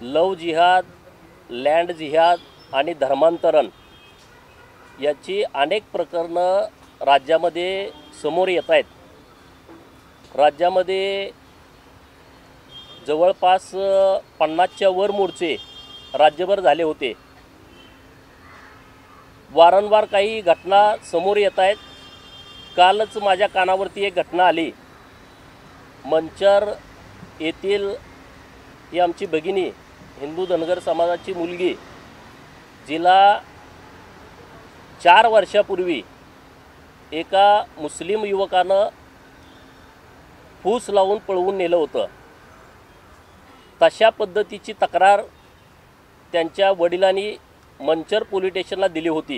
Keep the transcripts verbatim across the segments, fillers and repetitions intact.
लव जिहाद, लँड जिहाद आणि धर्मांतरण याची अनेक प्रकरणं राज्यामध्ये समोर येत आहेत। राज्यामध्ये जवळपास पन्नासच्या वर मोर्चे राज्यभर झाले होते। वारंवार काही घटना समोर येत आहेत। कालच माझ्या कानावरती एक घटना आली। मंचर येथील ही आमची भगिनी, हिंदू धनगर समाजाची मुलगी, जिला चार वर्षापूर्वी एका मुस्लिम युवकानं फूस लावून पळवून नेलं होतं। तशा पद्धतीची तक्रार त्यांच्या वडिलांनी मंचर पोलीस स्टेशनला दिली होती।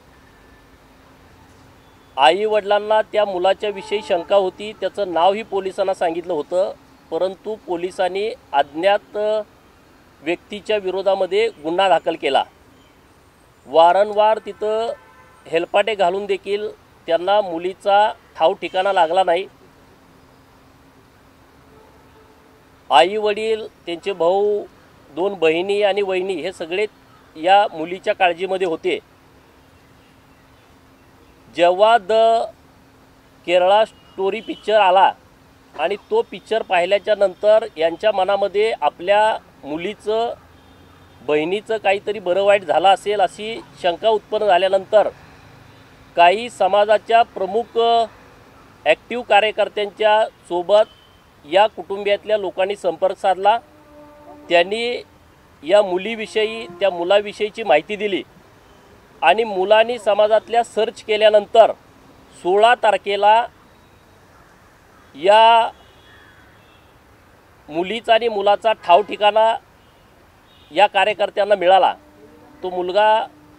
आई वडिलांना त्या मुलाच्या विषयी शंका होती। त्याचं नावही पोलिसांना सांगितलं होतं, परंतु पोलिसांनी अज्ञात व्यक्तीच्या विरोधामध्ये गुन्हा दाखल केला। वारंवार तिथं हेलपाटे घालून देखील त्यांना मुलीचा ठाव ठिकाणा लागला नाही। आई वडील, त्यांचे भाऊ, दोन बहिणी आणि वहिनी हे सगळे या मुलीच्या काळजीमध्ये होते। जेव्हा द केरळा स्टोरी पिक्चर आला आणि तो पिक्चर पाहिल्याच्या नंतर यांच्या मनामध्ये आपल्या मुलीचं, बहिणीचं काहीतरी बरं वाईट झालं असेल अशी शंका उत्पन्न झाल्यानंतर काही समाजाच्या प्रमुख ॲक्टिव्ह कार्यकर्त्यांच्या सोबत या कुटुंबियातल्या लोकांनी संपर्क साधला। त्यांनी या मुलीविषयी, त्या मुलाविषयीची माहिती दिली आणि मुलांनी समाजातल्या सर्च केल्यानंतर सोळा तारखेला या मुलीचा आणि मुलाचा ठाव ठिकाणा या कार्यकर्त्यांना मिळाला। तो मुलगा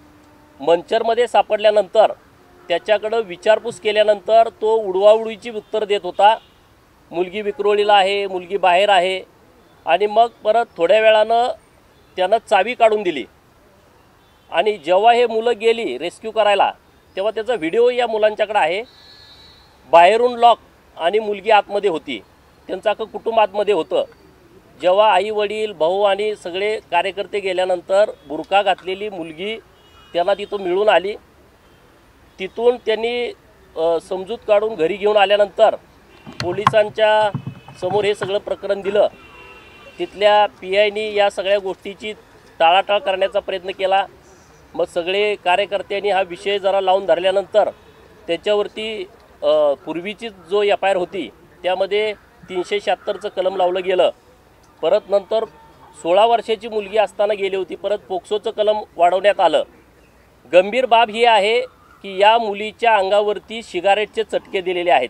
मंचरमध्ये सापडल्यानंतर त्याच्याकडे विचारपूस केल्यानंतर तो उडवाउडवीची उत्तर देत होता। मुलगी विक्रोळीला आहे, मुलगी बाहेर आहे। आणि मग परत थोड्या वेळानं त्यानं चावी काढून दिली आणि जेव्हा हे मुलं गेली रेस्क्यू करायला तेव्हा त्याचा व्हिडिओ या मुलांच्याकडे आहे। बाहेरून लॉक आणि मुलगी आतमध्ये होती, त्यांचं अख्खं कुटुंब आतमध्ये होतं। जेव्हा आई वडील, भाऊ आणि सगळे कार्यकर्ते गेल्यानंतर बुरखा घातलेली मुलगी त्यांना तिथून मिळून आली। तिथून त्यांनी समजूत काढून घरी घेऊन आल्यानंतर पोलिसांच्या समोर हे सगळं प्रकरण दिलं। तिथल्या पी आयनी या सगळ्या गोष्टीची टाळाटाळ करण्याचा प्रयत्न केला। मग सगळे कार्यकर्त्यांनी हा विषय जरा लावून धरल्यानंतर त्याच्यावरती पूर्वीची जो एफ आय आर होती त्यामध्ये तीनशे शहात्तरचं कलम लावलं गेलं। परत नंतर सोळा वर्षाची मुलगी असताना गेली होती, परत पोक्सोचं कलम वाढवण्यात आलं। गंभीर बाब ही आहे की या मुलीच्या अंगावरती सिगारेटचे चटके दिलेले आहेत।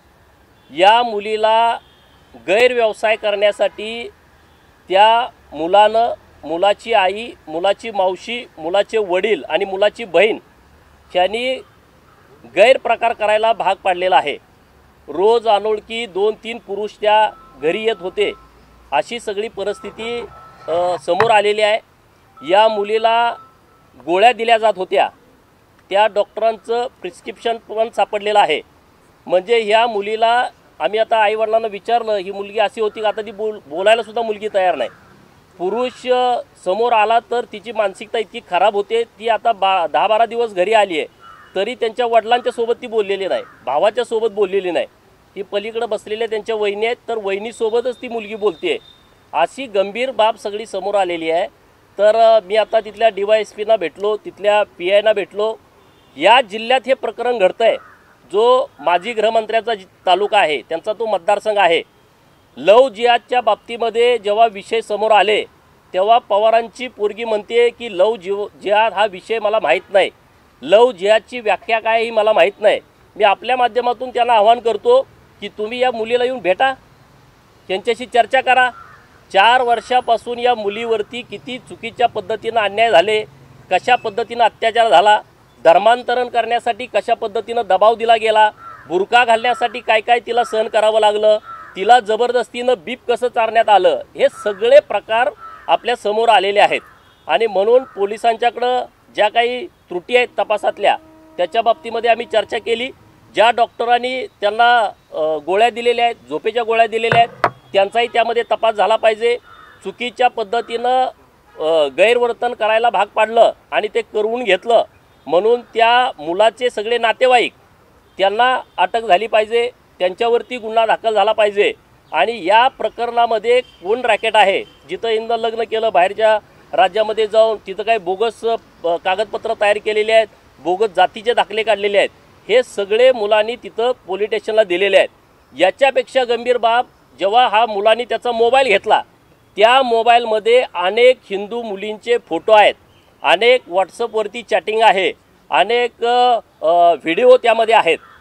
या मुलीला गैरव्यवसाय करण्यासाठी त्या मुलानं, मुलाची आई, मुलाची मावशी, मुलाचे वडील आणि मुलाची बहीण यांनी गैरप्रकार करायला भाग पाडलेला आहे। रोज अनोळखी दोन तीन पुरुष त्या घरी येत होते, अशी सगळी परिस्थिती समोर आलेली आहे। या मुलीला गोळ्या दिल्या जात होत्या, त्या डॉक्टरांचं प्रिस्क्रिप्शन पण सापडलेलं आहे। म्हणजे ह्या मुलीला आम्ही आता आईवडिलांना विचारलं, ही मुलगी अशी होती का? आता ती बोल बोलायला सुद्धा मुलगी तयार नाही। पुरुष समोर आला तर तिची मानसिकता इतकी खराब होते, ती आता बा दहा बारा दिवस घरी आली आहे तरी त्यांच्या वडिलांच्या सोबत ती बोललेली नाही, भावाच्या सोबत बोललेली नाही। ती पलीकडे बसलेल्या त्यांच्या वहिनी आहेत, तर वहिनीसोबतच ती मुलगी बोलते। अशी गंभीर बाब सगळी समोर आलेली आहे। तर मी आता तिथल्या डी वाय एस पीना भेटलो, तिथल्या पी आयना भेटलो। या जिल्ह्यात हे प्रकरण घडतं आहे, जो माजी गृहमंत्र्याचा तालुका आहे, त्यांचा तो मतदारसंघ आहे। लव जिहादच्या बाबतीमध्ये जेव्हा विषय समोर आले तेव्हा पवारांची पोरगी म्हणते की लव जिव जिहाद हा विषय मला माहीत नाही, लव जिहादची व्याख्या काय ही मला माहीत नाही। मी आपल्या माध्यमातून त्यांना आवाहन करतो की तुम्ही या मुलीला येऊन भेटा, त्यांच्याशी चर्चा करा। चार वर्षापासून या मुलीवरती किती चुकीच्या पद्धतीनं अन्याय झाले, कशा पद्धतीनं अत्याचार झाला, धर्मांतरण करण्यासाठी कशा पद्धतीनं दबाव दिला गेला, बुरखा घालण्यासाठी काय काय तिला सहन करावं लागलं, तिला जबरदस्तीनं बीप कसं चारण्यात आलं, हे सगळे प्रकार आपल्या समोर आलेले आहेत। आणि म्हणून पोलिसांच्याकडं ज्या काही त्रुटी आहेत तपासातल्या त्याच्या बाबतीमध्ये आम्ही चर्चा केली। ज्या डॉक्टरांनी त्यांना गोळ्या दिलेल्या आहेत, झोपेच्या गोळ्या दिलेल्या आहेत, त्यांचाही त्यामध्ये तपास झाला पाहिजे। चुकीच्या पद्धतीनं अ, गैरवर्तन करायला भाग पाडलं आणि ते करवून घेतलं म्हणून त्या मुलाचे सगळे नातेवाईक त्यांना अटक झाली पाहिजे, त्यांच्यावरती गुन्हा दाखल झाला पाहिजे। आणि या प्रकरणामध्ये कोण रॅकेट आहे, जिथं इंदन लग्न केलं बाहेरच्या राज्यामध्ये जाऊन तिथं काही बोगस कागदपत्र तयार केलेले आहेत, बोगस जातीचे दाखले काढलेले आहेत, हे सगळे मुलांनी तिथं पोलीस स्टेशनला दिलेले आहेत। याच्यापेक्षा गंभीर बाब, जेव्हा हा मुलांनी त्याचा मोबाईल घेतला त्या मोबाईलमध्ये अनेक हिंदू मुलींचे फोटो आहेत, अनेक व्हॉट्सअपवरती चॅटिंग आहे, अनेक व्हिडिओ त्यामध्ये आहेत।